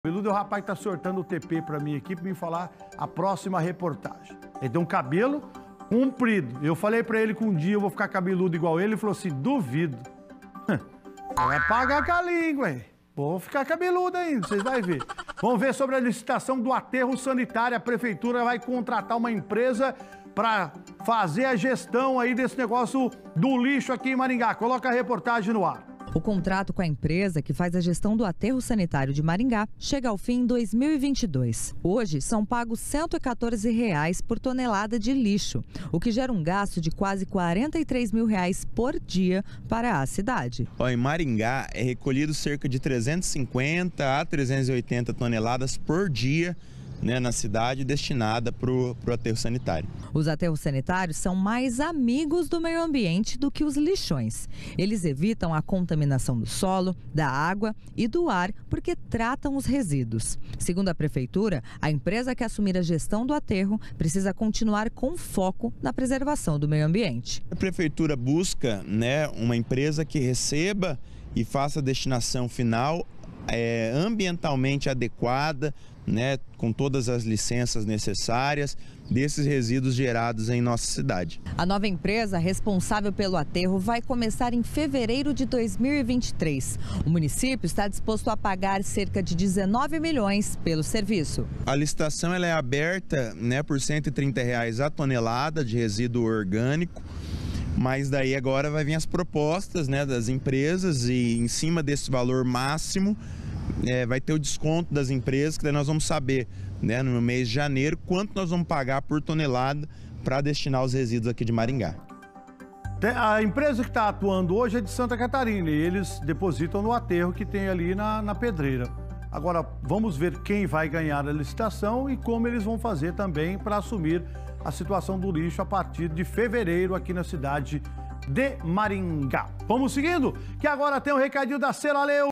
Cabeludo é o rapaz que tá sortando o TP pra mim aqui, pra me falar a próxima reportagem. Ele tem um cabelo comprido. Eu falei pra ele que um dia eu vou ficar cabeludo igual ele. Ele falou assim, duvido. Vai pagar com a língua, hein? Vou ficar cabeludo ainda, vocês vão ver. Vamos ver sobre a licitação do aterro sanitário. A prefeitura vai contratar uma empresa para fazer a gestão aí desse negócio do lixo aqui em Maringá. Coloca a reportagem no ar. O contrato com a empresa que faz a gestão do aterro sanitário de Maringá chega ao fim em 2022. Hoje, são pagos R$ 114 por tonelada de lixo, o que gera um gasto de quase R$ 43 mil por dia para a cidade. Em Maringá, é recolhido cerca de 350 a 380 toneladas por dia, na cidade, destinada para o aterro sanitário. Os aterros sanitários são mais amigos do meio ambiente do que os lixões. Eles evitam a contaminação do solo, da água e do ar porque tratam os resíduos. Segundo a prefeitura, a empresa que assumir a gestão do aterro precisa continuar com foco na preservação do meio ambiente. A prefeitura busca, uma empresa que receba e faça a destinação final ambientalmente adequada, com todas as licenças necessárias desses resíduos gerados em nossa cidade. A nova empresa responsável pelo aterro vai começar em fevereiro de 2023. O município está disposto a pagar cerca de 19 milhões pelo serviço. A licitação ela é aberta por R$ 130 a tonelada de resíduo orgânico. Mas daí agora vai vir as propostas das empresas e em cima desse valor máximo vai ter o desconto das empresas, que daí nós vamos saber no mês de janeiro quanto nós vamos pagar por tonelada para destinar os resíduos aqui de Maringá. A empresa que está atuando hoje é de Santa Catarina e eles depositam no aterro que tem ali na Pedreira. Agora vamos ver quem vai ganhar a licitação e como eles vão fazer também para assumir a situação do lixo a partir de fevereiro aqui na cidade de Maringá. Vamos seguindo, que agora tem um recadinho da Celaleu.